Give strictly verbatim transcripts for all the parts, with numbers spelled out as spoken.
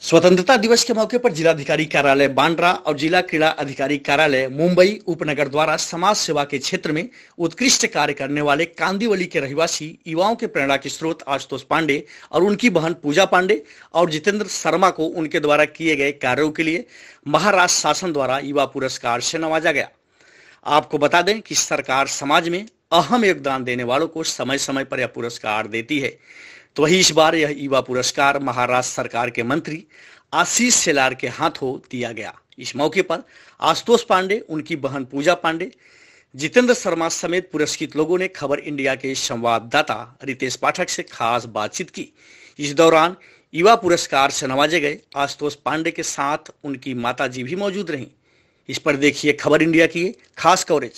स्वतंत्रता दिवस के मौके पर जिलाधिकारी कार्यालय बांद्रा और जिला क्रीड़ा अधिकारी कार्यालय मुंबई उपनगर द्वारा समाज सेवा के क्षेत्र में उत्कृष्ट कार्य करने वाले कांदिवली के रहवासी युवाओं के प्रेरणा के स्रोत आशुतोष पांडे और उनकी बहन पूजा पांडे और जितेंद्र शर्मा को उनके द्वारा किए गए कार्यों के लिए महाराष्ट्र शासन द्वारा युवा पुरस्कार से नवाजा गया। आपको बता दें कि सरकार समाज में अहम योगदान देने वालों को समय समय पर यह पुरस्कार देती है। तो वही इस बार यह युवा पुरस्कार महाराष्ट्र सरकार के मंत्री आशीष शेलार के हाथों दिया गया। इस मौके पर आशुतोष पांडे, उनकी बहन पूजा पांडे, जितेंद्र शर्मा समेत पुरस्कृत लोगों ने खबर इंडिया के संवाददाता रितेश पाठक से खास बातचीत की। इस दौरान युवा पुरस्कार से नवाजे गए आशुतोष पांडे के साथ उनकी माताजी भी मौजूद रहीं। इस पर देखिए खबर इंडिया की खास कवरेज।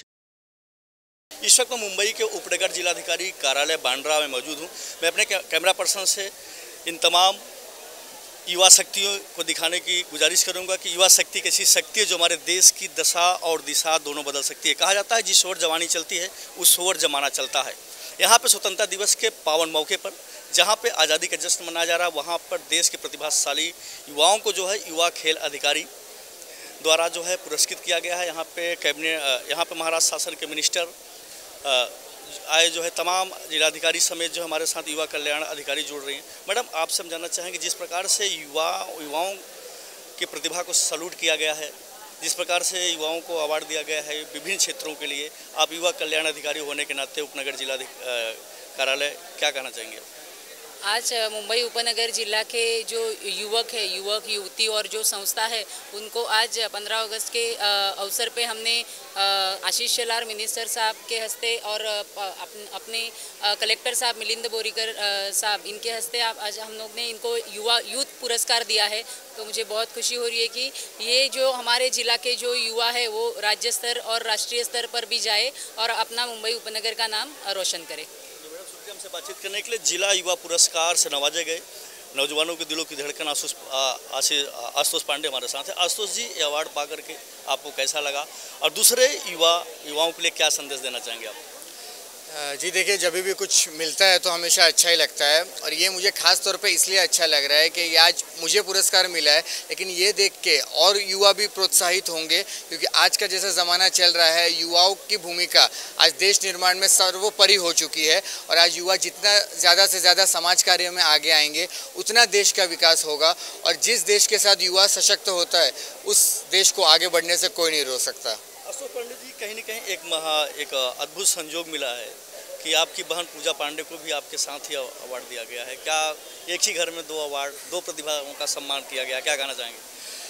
इस वक्त मैं मुंबई के उपनगर जिलाधिकारी कार्यालय बांद्रा में मौजूद हूं। मैं अपने कैमरा पर्सन से इन तमाम युवा शक्तियों को दिखाने की गुजारिश करूंगा कि युवा शक्ति कैसी शक्ति है जो हमारे देश की दशा और दिशा दोनों बदल सकती है। कहा जाता है जिस ओर जवानी चलती है उस ओर जमाना चलता है। यहाँ पे स्वतंत्रता दिवस के पावन मौके पर जहाँ पे आज़ादी का जश्न मनाया जा रहा है, वहाँ पर देश के प्रतिभाशाली युवाओं को जो है युवा खेल अधिकारी द्वारा जो है पुरस्कृत किया गया है। यहाँ पे कैबिनेट यहाँ पे महाराष्ट्र शासन के मिनिस्टर आए जो है, तमाम जिलाधिकारी समेत जो हमारे साथ युवा कल्याण अधिकारी जुड़ रही हैं। मैडम, आपसे हम जानना चाहेंगे जिस प्रकार से युवा युवाओं की प्रतिभा को सैल्यूट किया गया है, जिस प्रकार से युवाओं को अवार्ड दिया गया है विभिन्न क्षेत्रों के लिए, आप युवा कल्याण अधिकारी होने के नाते उपनगर जिला कार्यालय क्या कहना चाहेंगे? आज मुंबई उपनगर जिला के जो युवक है, युवक युवती और जो संस्था है, उनको आज पंद्रह अगस्त के अवसर पे हमने आशीष शेलार मिनिस्टर साहब के हस्ते और अपने कलेक्टर साहब मिलिंद बोरीकर साहब, इनके हस्ते आज हम लोग ने इनको युवा यूथ पुरस्कार दिया है। तो मुझे बहुत खुशी हो रही है कि ये जो हमारे ज़िला के जो युवा है वो राज्य स्तर और राष्ट्रीय स्तर पर भी जाए और अपना मुंबई उपनगर का नाम रोशन करे। हमसे बातचीत करने के लिए जिला युवा पुरस्कार से नवाजे गए नौजवानों के दिलों की धड़कन आशुष आशुतोष पांडे हमारे साथ है। आशुतोष जी, ये अवार्ड पा करके आपको कैसा लगा और दूसरे युवा युवाओं के लिए क्या संदेश देना चाहेंगे आप? जी देखिए, जब भी कुछ मिलता है तो हमेशा अच्छा ही लगता है और ये मुझे खास तौर पे इसलिए अच्छा लग रहा है कि ये आज मुझे पुरस्कार मिला है, लेकिन ये देख के और युवा भी प्रोत्साहित होंगे, क्योंकि आज का जैसा ज़माना चल रहा है, युवाओं की भूमिका आज देश निर्माण में सर्वोपरि हो चुकी है और आज युवा जितना ज़्यादा से ज़्यादा समाज कार्य में आगे आएंगे उतना देश का विकास होगा और जिस देश के साथ युवा सशक्त होता है उस देश को आगे बढ़ने से कोई नहीं रोक सकता। आशुतोष पांडे जी, कहीं ना कहीं एक महा एक अद्भुत संयोग मिला है कि आपकी बहन पूजा पांडे को भी आपके साथ ही अवार्ड दिया गया है। क्या एक ही घर में दो अवार्ड, दो प्रतिभाओं का सम्मान किया गया, क्या कहना चाहेंगे?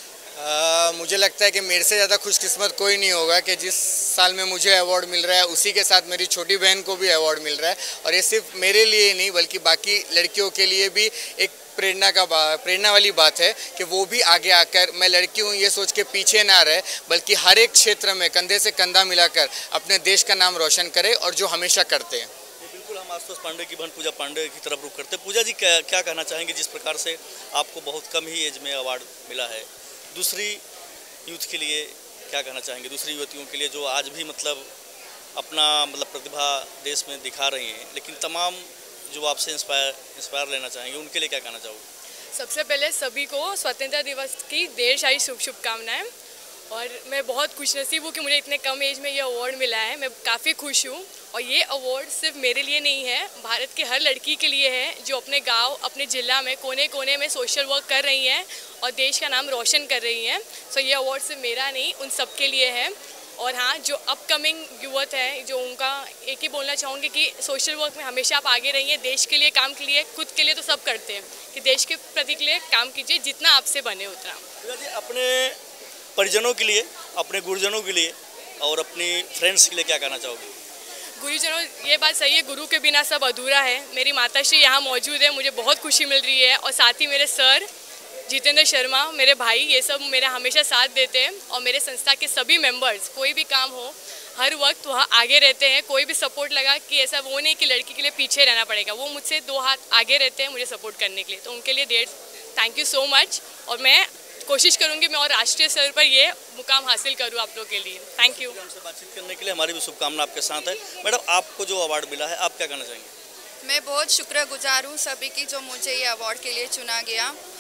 आ, मुझे लगता है कि मेरे से ज़्यादा खुशकिस्मत कोई नहीं होगा कि जिस साल में मुझे अवार्ड मिल रहा है उसी के साथ मेरी छोटी बहन को भी अवार्ड मिल रहा है। और ये सिर्फ मेरे लिए नहीं बल्कि बाकी लड़कियों के लिए भी एक प्रेरणा का प्रेरणा वाली बात है कि वो भी आगे आकर, मैं लड़की हूँ ये सोच के पीछे ना रहे, बल्कि हर एक क्षेत्र में कंधे से कंधा मिलाकर अपने देश का नाम रोशन करे और जो हमेशा करते हैं। बिल्कुल, हम आशुतोष पांडे की बहन पूजा पांडे की तरफ रुख करते हैं। पूजा जी, क्या क्या कहना चाहेंगे जिस प्रकार से आपको बहुत कम ही एज में अवार्ड मिला है? दूसरी यूथ के लिए क्या कहना चाहेंगे, दूसरी युवतियों के लिए जो आज भी मतलब अपना मतलब प्रतिभा देश में दिखा रही हैं, लेकिन तमाम जो आपसे इंस्पायर इंस्पायर लेना चाहेंगे उनके लिए क्या कहना चाहोगे? सबसे पहले सभी को स्वतंत्रता दिवस की ढेर सारी शुभ शुभकामनाएं और मैं बहुत खुशनसीब हूँ कि मुझे इतने कम एज में ये अवार्ड मिला है। मैं काफ़ी खुश हूँ और ये अवार्ड सिर्फ मेरे लिए नहीं है, भारत के हर लड़की के लिए है जो अपने गांव, अपने ज़िला में कोने कोने में सोशल वर्क कर रही हैं और देश का नाम रोशन कर रही हैं। सो ये अवार्ड सिर्फ मेरा नहीं, उन सब के लिए है। और हाँ, जो अपकमिंग युवक है, जो उनका एक ही बोलना चाहूँगी कि सोशल वर्क में हमेशा आप आगे रहिए, देश के लिए काम के लिए, खुद के लिए तो सब करते हैं, कि देश के प्रति के लिए काम कीजिए जितना आपसे बने उतना। अपने परिजनों के लिए, अपने गुरुजनों के लिए और अपनी फ्रेंड्स के लिए क्या कहना चाहोगे? गुरुजनों, ये बात सही है, गुरु के बिना सब अधूरा है। मेरी माताश्री यहाँ मौजूद है, मुझे बहुत खुशी मिल रही है और साथ ही मेरे सर जितेंद्र शर्मा, मेरे भाई, ये सब मेरा हमेशा साथ देते हैं और मेरे संस्था के सभी मेंबर्स, कोई भी काम हो हर वक्त वहाँ आगे रहते हैं। कोई भी सपोर्ट लगा कि ऐसा वो नहीं कि लड़की के लिए पीछे रहना पड़ेगा, वो मुझसे दो हाथ आगे रहते हैं मुझे सपोर्ट करने के लिए। तो उनके लिए डेढ़ थैंक यू सो मच और मैं कोशिश करूँगी मैं और राष्ट्रीय स्तर पर ये मुकाम हासिल करूँ आप लोग के लिए। Thank you. हमसे बातचीत करने के लिए हमारी भी शुभकामना आपके साथ है। मैडम, आपको जो अवार्ड मिला है आप क्या कहना चाहेंगे? मैं बहुत शुक्रगुजार हूँ सभी की जो मुझे ये अवार्ड के लिए चुना गया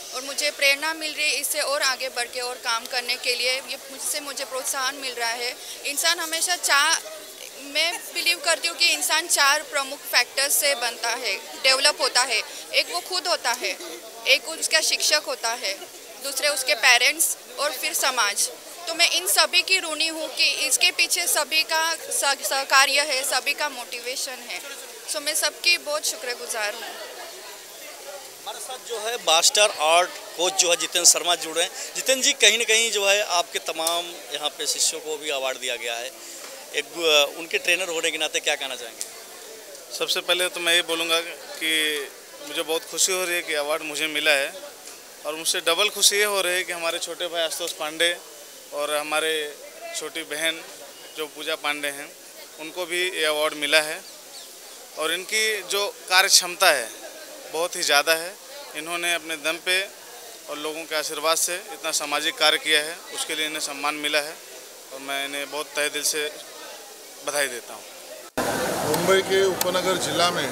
और मुझे प्रेरणा मिल रही है इससे और आगे बढ़ के और काम करने के लिए। ये मुझसे मुझे प्रोत्साहन मिल रहा है। इंसान हमेशा चाह मैं बिलीव करती हूँ कि इंसान चार प्रमुख फैक्टर्स से बनता है, डेवलप होता है। एक वो खुद होता है, एक उसका शिक्षक होता है, दूसरे उसके पेरेंट्स और फिर समाज। तो मैं इन सभी की ऋणी हूँ कि इसके पीछे सभी का सहकार्य है, सभी का मोटिवेशन है। सो मैं सबकी बहुत शुक्रगुजार हूँ। हमारे साथ जो है मास्टर आर्ट कोच जो है जितेंद्र शर्मा जुड़े हैं। जितेंद्र जी, कहीं ना कहीं जो है आपके तमाम यहाँ पे शिष्यों को भी अवार्ड दिया गया है, एक उनके ट्रेनर होने के नाते क्या कहना चाहेंगे? सबसे पहले तो मैं ये बोलूँगा कि मुझे बहुत खुशी हो रही है कि अवार्ड मुझे मिला है, और मुझसे डबल खुशी ये हो रही है कि हमारे छोटे भाई आशुतोष पांडे और हमारे छोटी बहन जो पूजा पांडे हैं उनको भी ये अवार्ड मिला है। और इनकी जो कार्य क्षमता है बहुत ही ज़्यादा है। इन्होंने अपने दम पे और लोगों के आशीर्वाद से इतना सामाजिक कार्य किया है, उसके लिए इन्हें सम्मान मिला है और मैं इन्हें बहुत तहे दिल से बधाई देता हूँ। मुंबई के उपनगर जिला में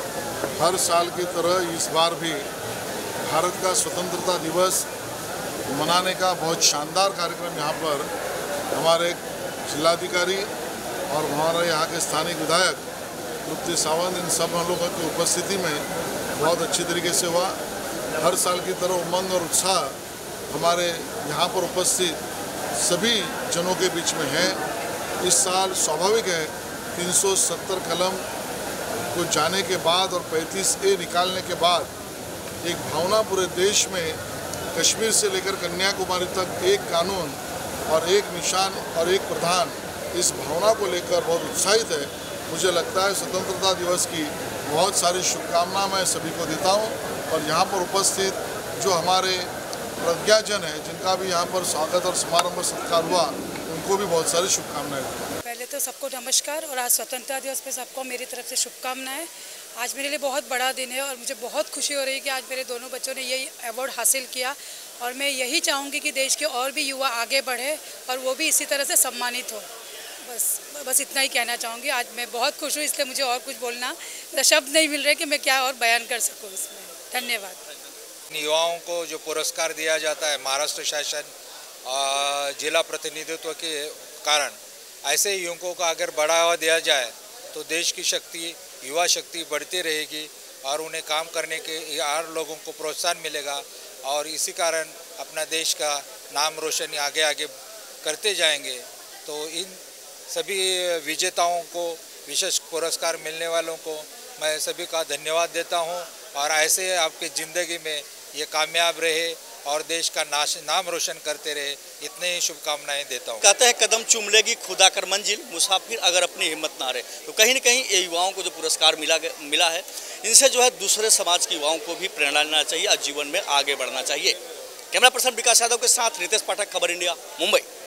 हर साल की तरह इस बार भी भारत का स्वतंत्रता दिवस मनाने का बहुत शानदार कार्यक्रम यहाँ पर हमारे जिलाधिकारी और हमारे यहाँ के स्थानीय विधायक तृप्ति सावंत, इन सब हम लोगों की उपस्थिति में बहुत अच्छी तरीके से हुआ। हर साल की तरह उमंग और उत्साह हमारे यहाँ पर उपस्थित सभी जनों के बीच में है। इस साल स्वाभाविक है तीन सौ सत्तर कलम को जाने के बाद और पैंतीस ए निकालने के बाद एक भावना पूरे देश में कश्मीर से लेकर कन्याकुमारी तक एक कानून और एक निशान और एक प्रधान, इस भावना को लेकर बहुत उत्साहित है। मुझे लगता है स्वतंत्रता दिवस की बहुत सारी शुभकामनाएं मैं सभी को देता हूं, और यहाँ पर उपस्थित जो हमारे प्रज्ञाजन हैं जिनका भी यहाँ पर स्वागत और समारोह सत्कार हुआ, उनको भी बहुत सारी शुभकामनाएं। पहले तो सबको नमस्कार, और आज स्वतंत्रता दिवस पे सबको मेरी तरफ से शुभकामनाएं। आज मेरे लिए बहुत बड़ा दिन है और मुझे बहुत खुशी हो रही है कि आज मेरे दोनों बच्चों ने यही अवार्ड हासिल किया, और मैं यही चाहूँगी कि देश के और भी युवा आगे बढ़े और वो भी इसी तरह से सम्मानित हो। बस बस इतना ही कहना चाहूँगी। आज मैं बहुत खुश हूँ, इसलिए मुझे और कुछ बोलना शब्द नहीं मिल रहे कि मैं क्या और बयान कर सकूँ इसमें। धन्यवाद। युवाओं को जो पुरस्कार दिया जाता है महाराष्ट्र शासन जिला प्रतिनिधित्व के कारण, ऐसे युवकों का अगर बढ़ावा दिया जाए तो देश की शक्ति, युवा शक्ति बढ़ती रहेगी और उन्हें काम करने के और लोगों को प्रोत्साहन मिलेगा, और इसी कारण अपना देश का नाम रोशन आगे आगे करते जाएंगे। तो इन सभी विजेताओं को, विशेष पुरस्कार मिलने वालों को मैं सभी का धन्यवाद देता हूं, और ऐसे आपकी ज़िंदगी में ये कामयाब रहे और देश का नाश नाम रोशन करते रहे, इतने ही शुभकामनाएं देता हूँ। कहते हैं कदम चूम लेगी खुदा कर मंजिल, मुसाफिर अगर अपनी हिम्मत ना हारे। तो कहीं ना कहीं ये युवाओं को जो पुरस्कार मिला मिला है, इनसे जो है दूसरे समाज के युवाओं को भी प्रेरणा लेना चाहिए और जीवन में आगे बढ़ना चाहिए। कैमरा पर्सन विकास यादव के साथ रितेश पाठक, खबर इंडिया, मुंबई।